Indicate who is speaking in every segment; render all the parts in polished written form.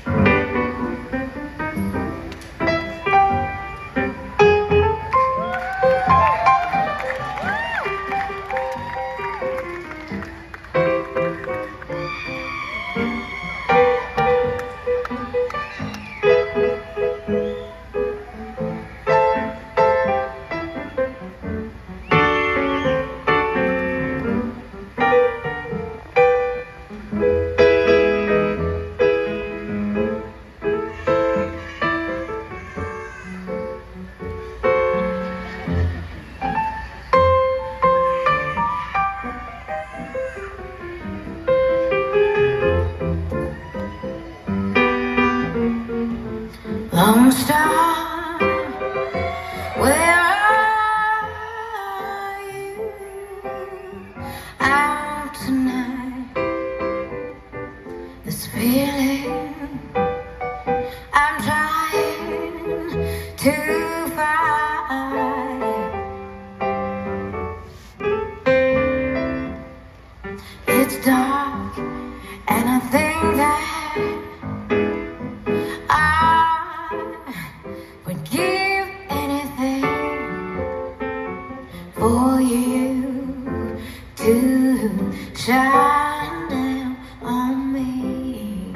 Speaker 1: Lone Star, where are you out tonight? This feeling I'm trying to fight. It's dark and I think that would give anything for you to shine down on me.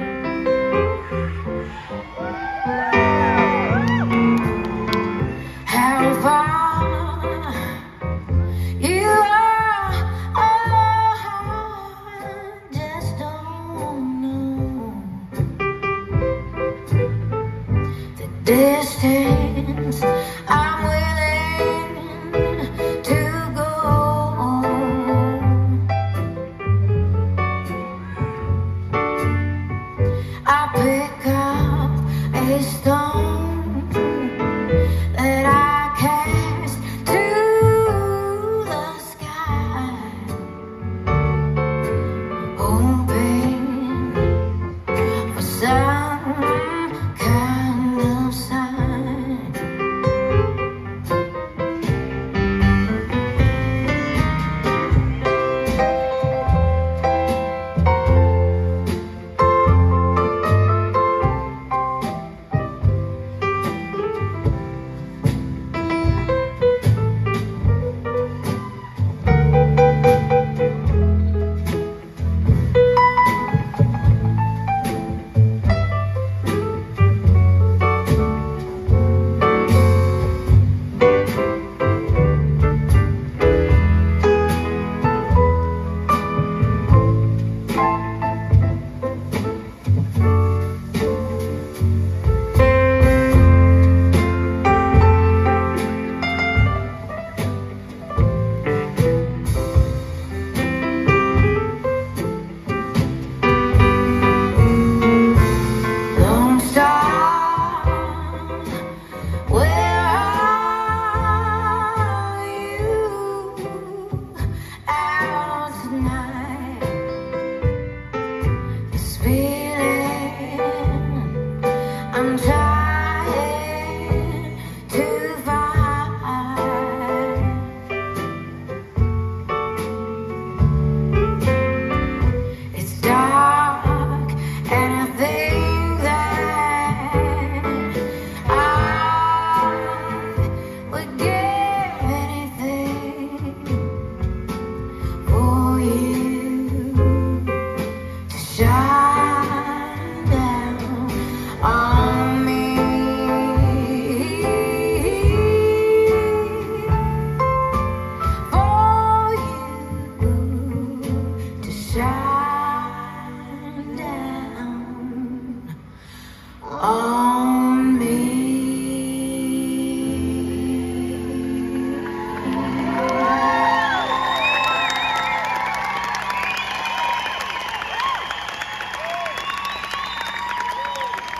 Speaker 1: How far you are, I just don't know. The distance I'm willing to go. I pick up a stone